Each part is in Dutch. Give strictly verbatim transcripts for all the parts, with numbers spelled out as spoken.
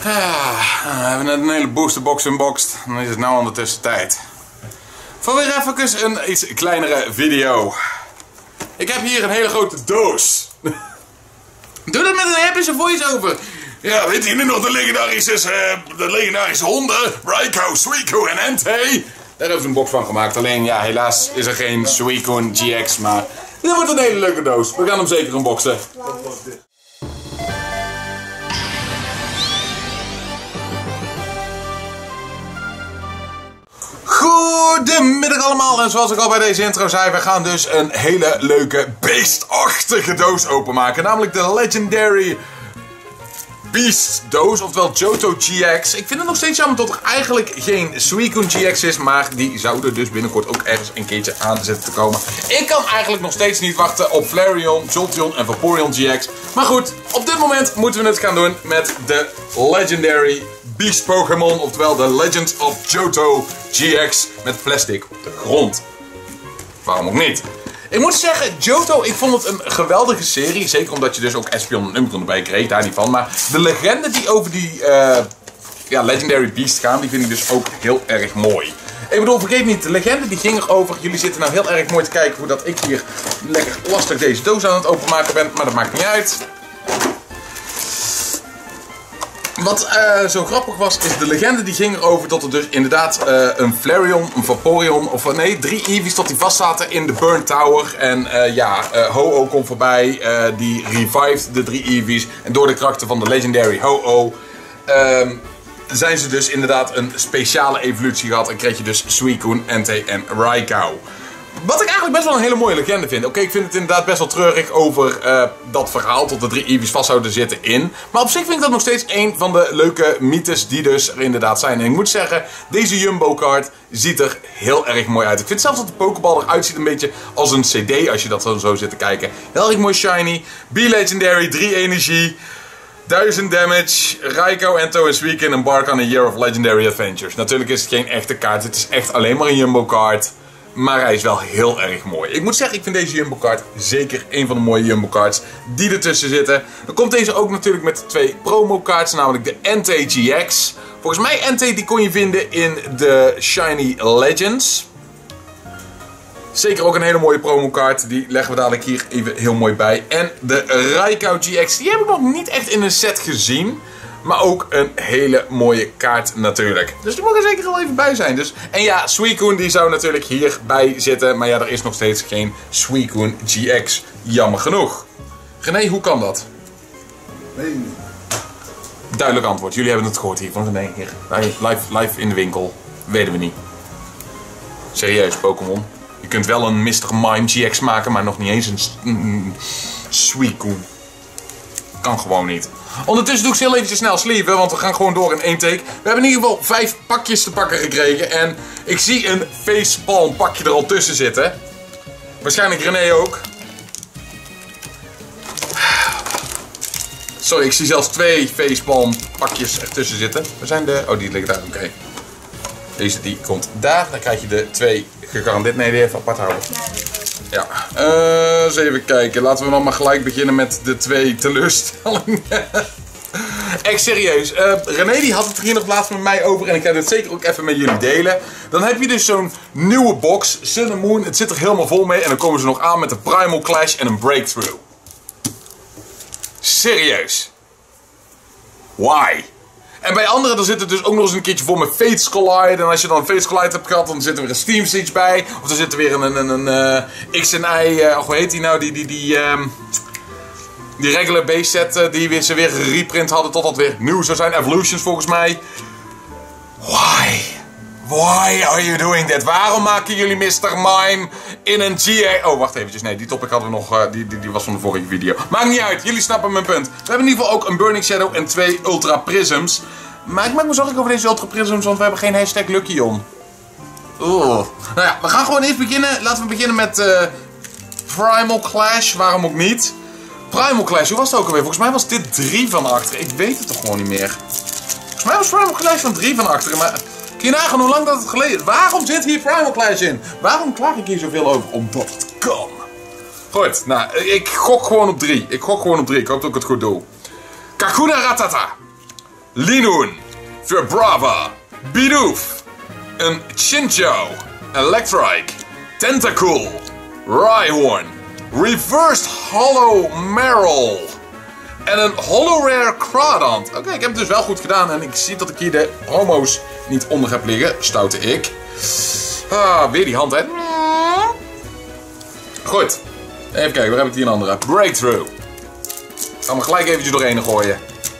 Ah, we hebben net een hele boosterbox unboxed. Dan is het nou ondertussen tijd voor weer even een iets kleinere video. Ik heb hier een hele grote doos. Doe dat met een epische voice-over. Ja, weet je nu nog de legendarische, uh, de legendarische honden? Raikou, Suicune en Entei. Daar hebben ze een box van gemaakt. Alleen ja, helaas is er geen Suicune G X, maar dit wordt een hele leuke doos. We gaan hem zeker unboxen. Goedemiddag allemaal en zoals ik al bij deze intro zei, we gaan dus een hele leuke beestachtige doos openmaken. Namelijk de Legendary Beast doos, oftewel Johto G X. Ik vind het nog steeds jammer dat er eigenlijk geen Suicune G X is, maar die zou er dus binnenkort ook ergens een keertje aan zitten te komen. Ik kan eigenlijk nog steeds niet wachten op Flareon, Jolteon en Vaporeon G X. Maar goed, op dit moment moeten we het gaan doen met de Legendary Beast Pokémon, oftewel de Legend of Johto G X met plastic op de grond. Waarom ook niet? Ik moet zeggen, Johto, ik vond het een geweldige serie. Zeker omdat je dus ook Espeon en Umbreon erbij kreeg, daar niet van. Maar de legenden die over die uh, ja, Legendary Beast gaan, die vind ik dus ook heel erg mooi. Ik bedoel, vergeet niet, de legende die ging erover. Jullie zitten nou heel erg mooi te kijken hoe dat ik hier lekker lastig deze doos aan het openmaken ben. Maar dat maakt niet uit. Wat uh, zo grappig was, is de legende die ging erover dat er dus inderdaad uh, een Flareon, een Vaporeon, of nee, drie Eevees tot die vast zaten in de Burn Tower. En uh, ja, uh, Ho-Oh komt voorbij, uh, die revived de drie Eevees. En door de krachten van de Legendary Ho-Oh uh, zijn ze dus inderdaad een speciale evolutie gehad. En kreeg je dus Suicune, Entei en Raikou. Wat ik eigenlijk best wel een hele mooie legende vind. Oké, okay, ik vind het inderdaad best wel treurig over uh, dat verhaal tot de drie Eevees vast zouden zitten in. Maar op zich vind ik dat nog steeds een van de leuke mythes die dus er inderdaad zijn. En ik moet zeggen, deze Jumbo kaart ziet er heel erg mooi uit. Ik vind zelfs dat de Pokéball eruit ziet een beetje als een C D als je dat zo, zo zit te kijken. Heel erg mooi shiny. B-Legendary, drie energie. duizend damage, Raikou, Entei en Suicune embark on a year of legendary adventures. Natuurlijk is het geen echte kaart, het is echt alleen maar een Jumbo kaart. Maar hij is wel heel erg mooi. Ik moet zeggen, ik vind deze Jumbo kaart zeker een van de mooie Jumbo kaarts die ertussen zitten. Dan komt deze ook natuurlijk met twee promo kaarts, namelijk de Entei G X. Volgens mij Entei die kon je vinden in de Shiny Legends. Zeker ook een hele mooie promo kaart, die leggen we dadelijk hier even heel mooi bij. En de Raikou G X, die heb ik nog niet echt in een set gezien. Maar ook een hele mooie kaart natuurlijk. Dus die moet er zeker al even bij zijn. Dus, en ja, Suicune die zou natuurlijk hierbij zitten. Maar ja, er is nog steeds geen Suicune G X. Jammer genoeg. René, hoe kan dat? Nee. Duidelijk antwoord. Jullie hebben het gehoord hier van René. Hier. Live, live in de winkel. Weten we niet. Serieus, Pokémon. Je kunt wel een mister Mime G X maken, maar nog niet eens een mm, Suicune. Kan gewoon niet. Ondertussen doe ik ze heel eventjes snel sleeven, want we gaan gewoon door in één take. We hebben in ieder geval vijf pakjes te pakken gekregen. En ik zie een facepalm pakje er al tussen zitten. Waarschijnlijk René ook. Sorry, ik zie zelfs twee facepalm pakjes ertussen zitten. Waar zijn de... Oh, die liggen daar. Oké. Okay. Deze die komt daar. Dan krijg je de twee gegarandeerd. Nee, die even apart houden. Ja, uh, eens even kijken. Laten we dan maar gelijk beginnen met de twee teleurstellingen. Echt serieus. Uh, René die had het er hier nog laatst met mij over en ik ga dit zeker ook even met jullie delen. Dan heb je dus zo'n nieuwe box, Sun and Moon. Het zit er helemaal vol mee en dan komen ze nog aan met een Primal Clash en een Breakthrough. Serieus. Why? En bij anderen dan zit het dus ook nog eens een keertje vol met Fates Collide. En als je dan Fates Collide hebt gehad, dan zit er weer een Steam Siege bij. Of er zit er weer een, een, een, een uh, X en Y, uh, hoe heet die nou, die, die, die, um, die regular base set uh, die we, ze weer gereprint hadden tot dat weer nieuw zou zijn. Evolutions volgens mij. Why? Why are you doing that? Waarom maken jullie mister Mime in een G A... Oh, wacht eventjes. Nee, die topic hadden we nog. Uh, die, die, die was van de vorige video. Maakt niet uit. Jullie snappen mijn punt. We hebben in ieder geval ook een Burning Shadow en twee Ultra Prisms. Maar ik maak me zorgen over deze Ultra Prisms, want we hebben geen hashtag Lucky on. Oeh. Nou ja, we gaan gewoon eerst beginnen. Laten we beginnen met uh, Primal Clash. Waarom ook niet? Primal Clash, hoe was het ook alweer? Volgens mij was dit drie van achteren. Ik weet het toch gewoon niet meer. Volgens mij was Primal Clash van drie van achteren, maar... Kun je nagaan hoe lang dat het geleden is? Waarom zit hier Primal Clash in? Waarom klaag ik hier zoveel over? Omdat het kan. Goed, nou, ik gok gewoon op drie. Ik gok gewoon op drie. Ik hoop dat ik het goed doe. Kakuna Ratata. Linoon, Vibrava, Bidoof, een Chinchou, Electrike, Tentacool, Rhyhorn, Reversed Hollow Marill en een Hollow Rare Crawdont. Oké, okay, ik heb het dus wel goed gedaan en ik zie dat ik hier de homo's niet onder heb liggen. Stoute ik. Ah, weer die hand, hè. Goed. Even kijken, waar heb ik hier een andere? Breakthrough. Ik ga hem gelijk eventjes doorheen gooien.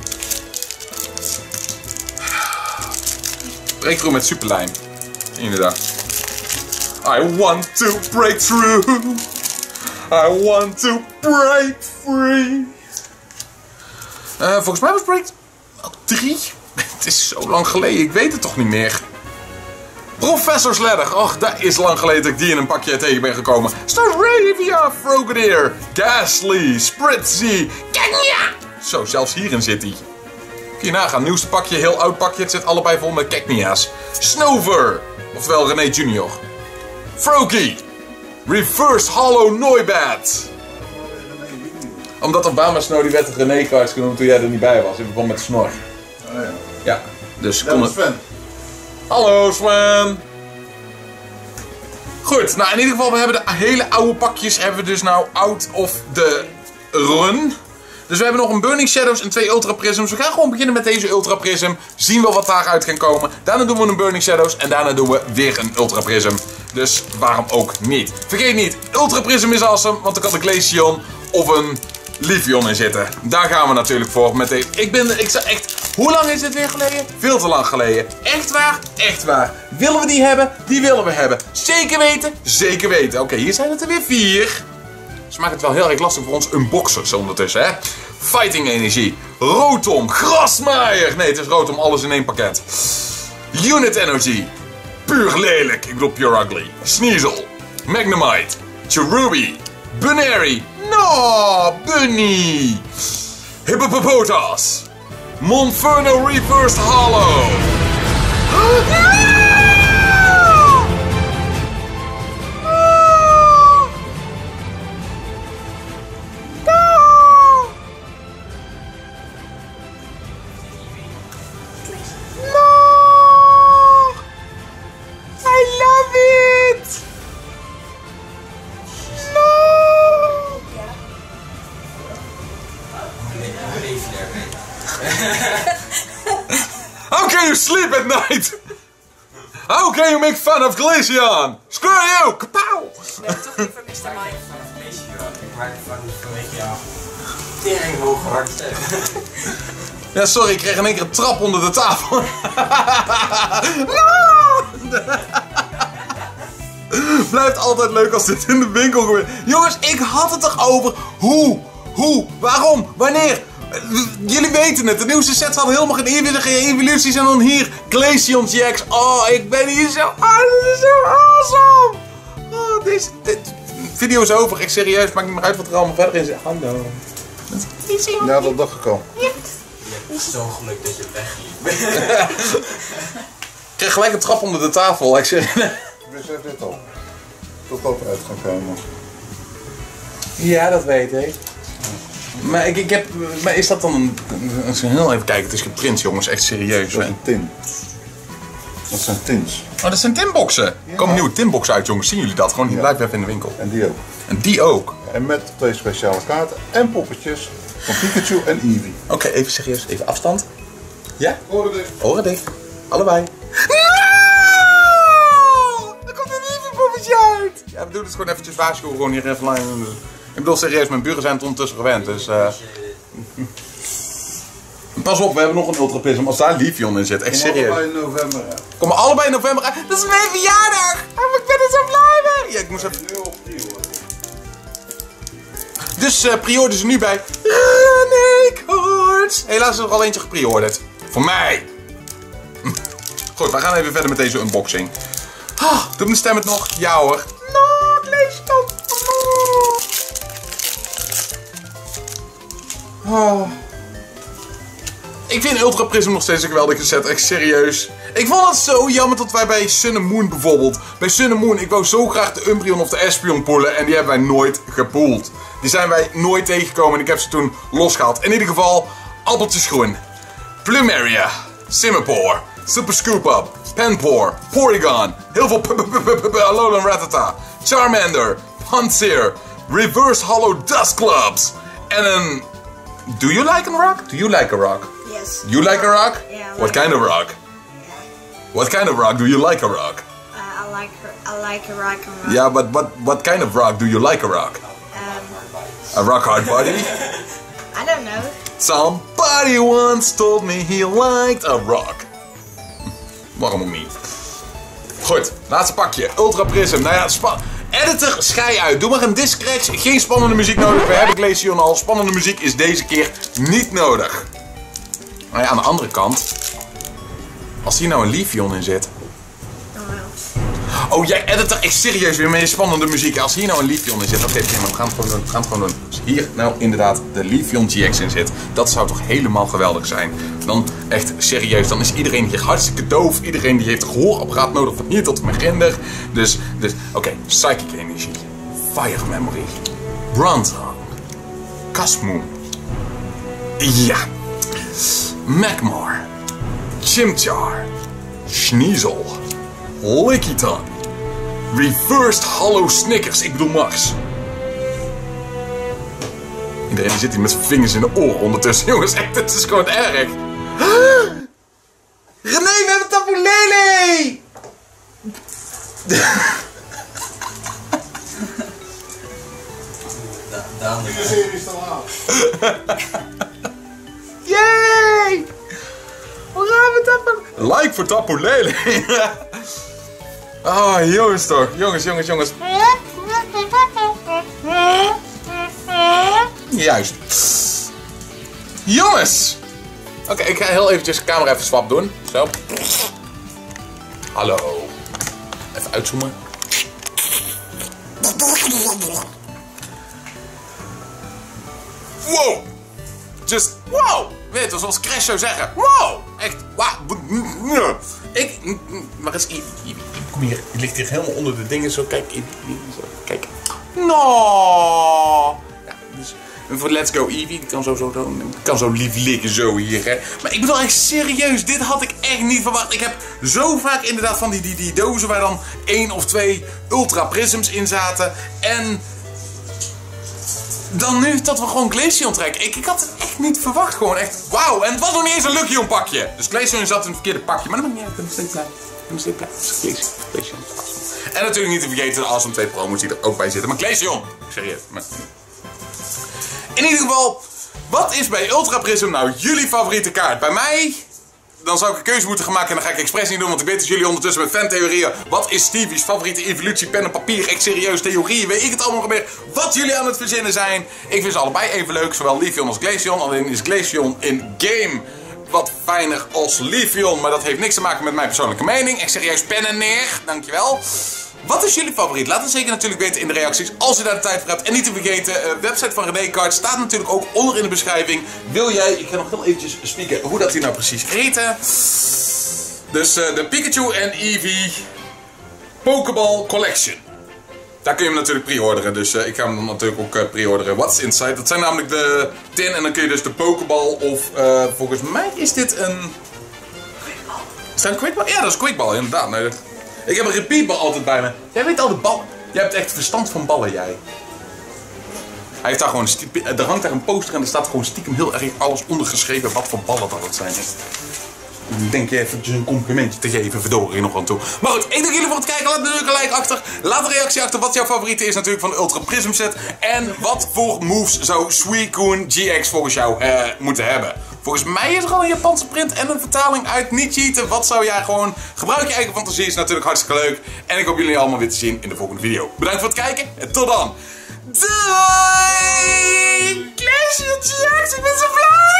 Breakthrough met superlijm. Inderdaad. I want to break through. I want to break free. Uh, volgens mij was Break drie. Het is zo lang geleden, ik weet het toch niet meer. Professor's Ladder. Och, dat is lang geleden dat ik die in een pakje tegen ben gekomen. Staravia, Frogadier, Ghastly, Spritzy, Kenya. Zo, zelfs hierin zit hij. Kun je nagaan, nieuwste pakje, heel oud pakje. Het zit allebei vol met Keknia's. Snover, oftewel René Junior Froakie, Reverse Hollow Noibat. Omdat Obama Snow die werd René Cards genoemd toen jij er niet bij was. In verband met de snor. Oh ja. Ja, dus Ja, kon dat het... is Sven. Hallo Sven. Goed, nou in ieder geval, we hebben de hele oude pakjes hebben we dus nou out of the run. Dus we hebben nog een Burning Shadows en twee Ultra Prisms. We gaan gewoon beginnen met deze Ultra Prism. Zien we wat daaruit kan komen. Daarna doen we een Burning Shadows en daarna doen we weer een Ultra Prism. Dus waarom ook niet. Vergeet niet, Ultra Prism is awesome, want er kan een Glaceon of een Leafeon in zitten. Daar gaan we natuurlijk voor. Met deze. Ik ben, ik zeg echt, hoe lang is dit weer geleden? Veel te lang geleden. Echt waar? Echt waar. Willen we die hebben? Die willen we hebben. Zeker weten? Zeker weten. Oké, okay, hier zijn het er weer vier. Dus maakt het wel heel erg lastig voor ons unboxers ondertussen, hè? Fighting Energie, Rotom, Grasmaaier. Nee, het is Rotom, alles in één pakket. Unit Energy, puur lelijk. Ik bedoel pure ugly. Sneasel, Magnemite, Cherubi, Bunary. No, Bunny. Hippopotas, Monferno Reversed Hollow. How can you sleep at night? How can you make fun of Glaceon? Screw you! Kapow! Ik ben toch liever mister Mime. Vanaf Glaceon. Ik maak van vanwege jou. Tering hoog hard. Ja, sorry, ik kreeg in één keer een trap onder de tafel. Blijft altijd leuk als dit in de winkel gebeurt. Jongens, ik had het toch over hoe, hoe, waarom, wanneer. Jullie weten het, de nieuwste set had helemaal geen eeuwige evoluties en dan hier Glaceon G X. Oh, ik ben hier zo, oh, dit is zo awesome. Oh, deze, dit, video is over, echt serieus, maakt niet meer uit wat er allemaal verder in zit. Hallo. Ja, dat dacht ik al. Je hebt zo'n geluk dat je wegliep. Ik kreeg gelijk een trap onder de tafel, ik zeg. Besef dit al. Tot dat uit gaan komen. Ja, dat weet ik. Maar, ik, ik heb, maar is dat dan een, een, een... Heel even kijken, het is geprint jongens, echt serieus. Dat is een tin. Dat zijn tins. Oh, dat zijn tinboxen. Er Ja. komen nieuwe tinboxen uit jongens, zien jullie dat? Gewoon hier Ja. live even in de winkel. En die ook. En die ook. En met twee speciale kaarten en poppetjes van Pikachu en Eevee. Oké, okay, even serieus, even afstand. Ja? Horen dit? Oren dicht. Allebei. No! Er komt een Eevee poppetje uit! Ja, we doen het gewoon eventjes waarschuwen, gewoon hier even line. Ik bedoel serieus, mijn buren zijn het ondertussen gewend, dus... Uh... Pas op, we hebben nog een Ultra Prism als daar Leafeon in zit, echt serieus. Allebei in november, ja. Komen allebei in november uit. Dat is mijn verjaardag! Oh, ik ben er zo blij mee! Ja, ik moest even... Nu op die hoor. Dus uh, pre-order is er nu bij René Cards. Helaas is er al eentje gepreorderd. Voor mij! Goed, we gaan even verder met deze unboxing. Ah, doe mijn stem het nog? Ja hoor. No, lees dan. Oh. Ik vind Ultra Prism nog steeds een geweldige set, echt serieus. Ik vond het zo jammer dat wij bij Sun and Moon bijvoorbeeld... Bij Sun and Moon, ik wou zo graag de Umbreon of de Espeon pullen en die hebben wij nooit gepoeld. Die zijn wij nooit tegengekomen en ik heb ze toen losgehaald. In ieder geval, appeltjes groen. Plumeria, Simipour, Super Scoop Up, Panpour, Porygon, heel veel Alolan Rattata, Charmander, Pansear, Reverse Hollow Dusclops en een... Do you like a rock? Do you like a rock? Yes. You like a rock? Yeah. I What like kind of rock? Yeah. What kind of rock do you like a rock? Uh, I like her. I like a rock and roll. Yeah, but what what kind of rock do you like a rock? Um, A rock hard body? I don't know. Somebody once told me he liked a rock. Waarom ook niet? Goed, laatste pakje. Ultra Prism. Nou ja, spa editor, schei uit. Doe maar een disc scratch. Geen spannende muziek nodig. We hebben Glaceon al. Spannende muziek is deze keer niet nodig. Maar ja, aan de andere kant. Als hier nou een Leafeon in zit. Oh well. Oh, jij editor, ik serieus weer met je spannende muziek. Als hier nou een Leafeon in zit, oké, okay, we gaan het gewoon doen. We gaan het gewoon doen. Als hier nou inderdaad de Leafeon G X in zit, dat zou toch helemaal geweldig zijn. Dan echt serieus, dan is iedereen hier hartstikke doof. Iedereen die heeft een gehoorapparaat nodig van hier tot en met ginder. Dus, dus oké, okay. Psychic Energie, Fire Memory, Bronzong, Cosmoon, ja, Magmar, Chimchar, Sneasel, Lickitung, Reversed Hollow Snickers, ik bedoel Max. Iedereen die zit hier met zijn vingers in de oren ondertussen. Jongens, echt, het is gewoon erg. René, we hebben Tapu Lele! Daan, De serie is te laat. Yay! Hoe gaan we Tapu... Like voor Tapu Lele. Oh, jongens toch. Jongens, jongens, jongens. Juist. Jongens! Oké, okay, ik ga heel eventjes de camera even swap doen. Zo. Hallo. Even uitzoomen. Wow! Just wow! Weet je, zoals Crash zou zeggen. Wow! Echt, wow! Ik... Waar is Eevee? Eevee, kom hier. Je ligt hier helemaal onder de dingen. Zo, kijk. Eevee, zo, kijk. No! Ja, dus... Voor Let's Go Eevee, die kan zo, zo, zo, kan zo lief liggen zo hier, hè. Maar ik bedoel echt serieus, dit had ik echt niet verwacht. Ik heb zo vaak inderdaad van die, die, die dozen waar dan één of twee Ultra Prisms in zaten. En dan nu dat we gewoon Glaceon trekken. Ik, ik had het echt niet verwacht, gewoon echt wauw. En het was nog niet eens een Luckion pakje. Dus Glaceon zat in het verkeerde pakje, maar dat maakt niet uit, ik ben nog steeds blij. Ik ben nog steeds blij. Glaceon, Glaceon. En natuurlijk niet te vergeten de Awesome twee promos die er ook bij zitten. Maar Glaceon, serieus. Maar... In ieder geval, wat is bij Ultra Prism nou jullie favoriete kaart? Bij mij, dan zou ik een keuze moeten gaan maken en dat ga ik expres niet doen, want ik weet dat jullie ondertussen met fantheorieën. Wat is Stevie's favoriete evolutie, pen en papier, echt serieus, theorieën, weet ik het allemaal meer. Wat jullie aan het verzinnen zijn. Ik vind ze allebei even leuk, zowel Leafeon als Glaceon. Alleen is Glaceon in game wat fijner als Leafeon, maar dat heeft niks te maken met mijn persoonlijke mening. Echt serieus, pen en neer, dankjewel. Wat is jullie favoriet? Laat het zeker natuurlijk weten in de reacties als je daar de tijd voor hebt. En niet te vergeten, de uh, website van René Cards staat natuurlijk ook onder in de beschrijving. Wil jij, ik ga nog heel eventjes spieken hoe dat die nou precies heten. Dus uh, de Pikachu en Eevee Pokeball Collection. Daar kun je hem natuurlijk pre-orderen, dus uh, ik ga hem dan natuurlijk ook uh, pre-orderen. What's Inside? Dat zijn namelijk de tin en dan kun je dus de Pokeball of uh, volgens mij is dit een... Quickball. Is dat een Quickball? Ja, dat is een Quickball, inderdaad. Nee, dat... Ik heb een repeatball altijd bij me. Jij weet al de ballen. Jij hebt echt verstand van ballen, jij. Hij heeft daar gewoon er hangt daar een poster en er staat gewoon stiekem heel erg alles ondergeschreven wat voor ballen dat het zijn. Ik denk je eventjes een complimentje te geven, verdorie nog aan toe. Maar goed, ik dank jullie voor het kijken. Laat natuurlijk een like achter. Laat een reactie achter wat jouw favoriete is natuurlijk van de Ultra Prism set. En wat voor moves zou Suicune G X volgens jou uh, moeten hebben. Volgens mij is er al een Japanse print en een vertaling uit. Niet cheaten. Wat zou jij gewoon... Gebruik je eigen fantasie. Is natuurlijk hartstikke leuk. En ik hoop jullie allemaal weer te zien in de volgende video. Bedankt voor het kijken. En tot dan. Doei! Glaceon G X, ik ben zo blij!